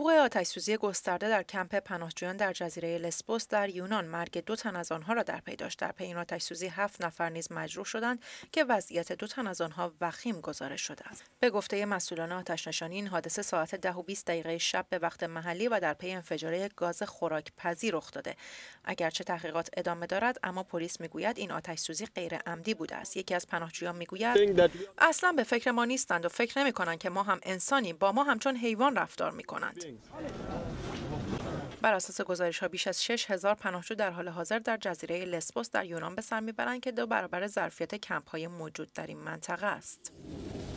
وقوع آتش‌سوزی گسترده در کمپ پناهجویان در جزیره لسبوس در یونان مرگ 2 تن از آنها را در پی داشت. در پی این آتش‌سوزی 7 نفر نیز مجروح شدند که وضعیت 2 تن از آنها وخیم گزارش شده است. به گفته مسئولان آتش‌نشانی این حادثه ساعت 10:20 شب به وقت محلی و در پی انفجار یک گاز خوراک‌پذیر رخ داده. اگرچه تحقیقات ادامه دارد، اما پلیس میگوید این آتش‌سوزی غیر عمدی بوده است. یکی از پناهجویان میگوید اصلا به فکر ما نیستند و فکر نمی‌کنند که ما هم انسانیم، با ما همچون حیوان رفتار می‌کنند. بر اساس گزارش‌ها بیش از 6000 پناهجو در حال حاضر در جزیره لسبوس در یونان به سر میبرند که 2 برابر ظرفیت کمپ‌های موجود در این منطقه است.